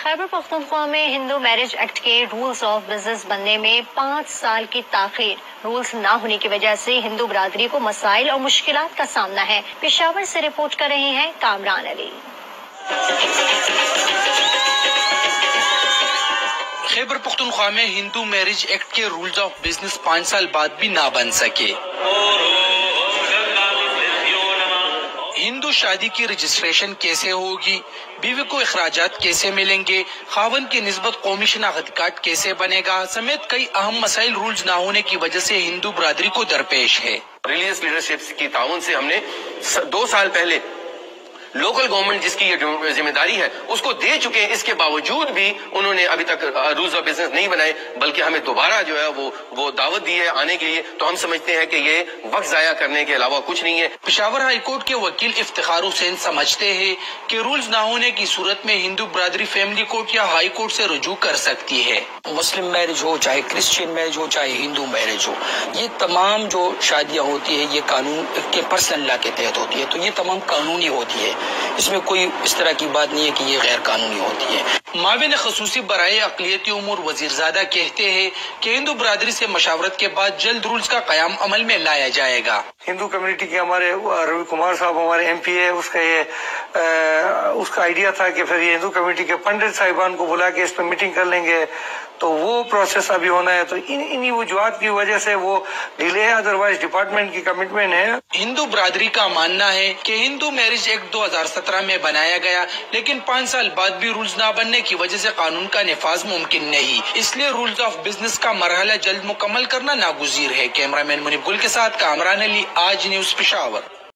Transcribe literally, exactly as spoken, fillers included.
खैबर पख्तूनख्वा में Hindu marriage act के rules of business बनने में पाँच साल की ताखीर। रूल्स ना होने की वजह से हिंदू बरादरी को मसाइल और मुश्किलात का सामना है। पेशावर से रिपोर्ट कर रहे हैं कामरान अली। खैबर पख्तूनख्वा में हिंदू मैरिज एक्ट के रूल्स ऑफ बिजनेस पाँच साल बाद भी ना बन सके। हिंदू शादी की रजिस्ट्रेशन कैसे होगी, बीवी को अखराजात कैसे मिलेंगे, खावन की निस्बत कौमी शनाख्त कार्ड कैसे बनेगा समेत कई अहम मसाइल रूल्स ना होने की वजह से हिंदू बरादरी को दरपेश है। रिलीजियस लीडरशिप की ताउन से हमने दो साल पहले लोकल गवर्नमेंट जिसकी ये जिम्मेदारी है उसको दे चुके हैं, इसके बावजूद भी उन्होंने अभी तक रूल्स ऑफ बिजनेस नहीं बनाए, बल्कि हमें दोबारा जो है वो वो दावत दी है आने के लिए। तो हम समझते हैं कि ये वक्त जाया करने के अलावा कुछ नहीं है। पेशावर हाई कोर्ट के वकील इफ्तिखार हुसैन समझते हैं कि रूल्स ना होने की सूरत में हिंदू बरादरी फैमिली कोर्ट या हाई कोर्ट से रुजू कर सकती है। मुस्लिम मैरिज हो, चाहे क्रिश्चियन मैरिज हो, चाहे हिंदू मैरिज हो, ये तमाम जो शादियां होती है ये कानून के पर्सनल लॉ के तहत होती है, तो ये तमाम कानूनी होती है। इसमें कोई इस तरह की बात नहीं है कि ये गैर कानूनी होती है। माविन खसूसी बराए अक़लियती उमूर वज़ीरज़ादा कहते हैं कि हिंदू बरादरी से मशावरत के बाद जल्द रूल्स का क़याम अमल में लाया जाएगा। हिंदू कम्युनिटी के हमारे रवि कुमार साहब हमारे एम पी है, उसका ये आ, उसका आइडिया था कि फिर ये हिंदू कम्युनिटी के पंडित साहिबान को बुला के इस पर मीटिंग कर लेंगे, तो वो प्रोसेस अभी होना है। तो इन इन्हीं वजूहात की वजह से वो डिले है, अदरवाइज डिपार्टमेंट की कमिटमेंट है। हिंदू बरादरी का मानना है कि हिंदू मैरिज एक्ट दो हजार सत्रह में बनाया गया, लेकिन पाँच साल बाद भी रूल्स ना बनने की वजह से कानून का निफाज मुमकिन नहीं, इसलिए रूल्स ऑफ बिजनेस का मरहला जल्द मुकम्मल करना नागुज़ीर है। कैमरामैन मुनीब गुल के साथ कामरान अली, आज न्यूज़ पेशावर।